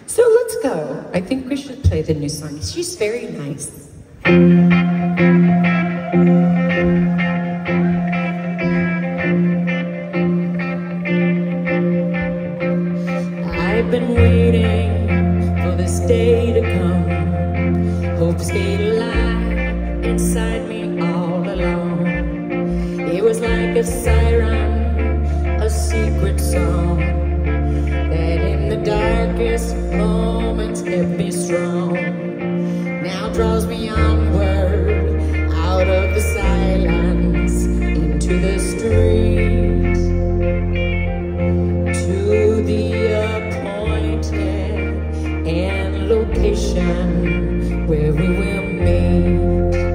So let's go. I think we should play the new song. She's very nice. I've been waiting for this day to come. Hope stayed alive inside me all along. It was like a siren, a secret song that in the darkest moments kept me strong. Now draws me onward out of the silence into the streets, to the appointed and location where we will meet.